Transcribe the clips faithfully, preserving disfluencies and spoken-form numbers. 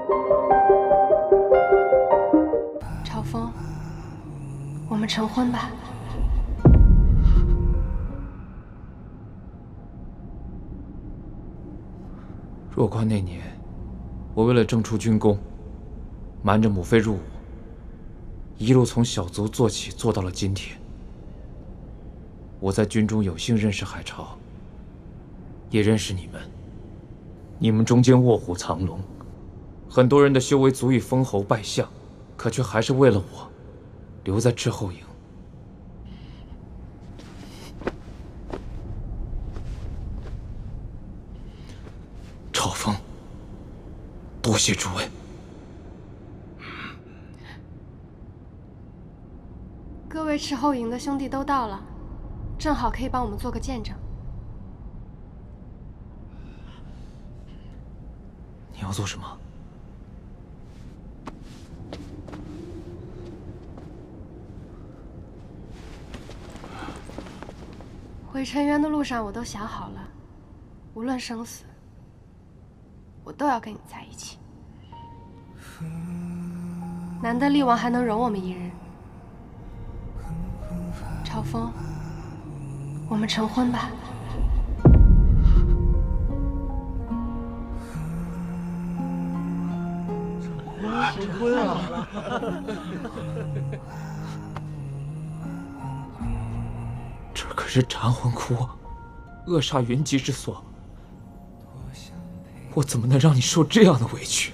朝风，我们成婚吧。 若宽那年，我为了挣出军功，瞒着母妃入伍，一路从小卒做起，做到了今天。我在军中有幸认识海潮，也认识你们。你们中间卧虎藏龙，很多人的修为足以封侯拜相，可却还是为了我，留在斥候营。朝风，多谢诸位。 各位斥候营的兄弟都到了，正好可以帮我们做个见证。 你要做什么？ 回尘渊的路上，我都想好了，无论生死，我都要跟你在一起。难得厉王还能容我们一日。朝风，我们成婚吧。 成婚啊！ 这可是禅魂窟啊，扼杀云集之所。我怎么能让你受这样的委屈？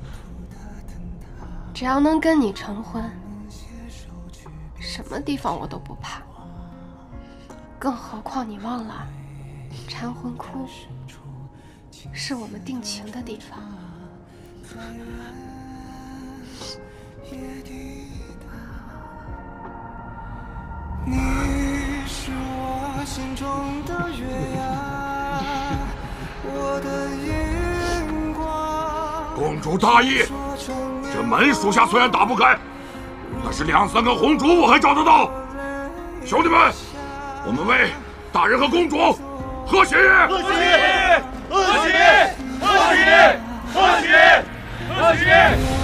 只要能跟你成婚，什么地方我都不怕。更何况你忘了，禅魂窟是我们定情的地方。 你是我心中的月牙，我的荧光。 公主大意，这门属下虽然打不开，但是两三个红烛我还找得到。兄弟们，我们为大人和公主贺喜！ 贺喜！贺喜！贺喜！贺喜！贺喜！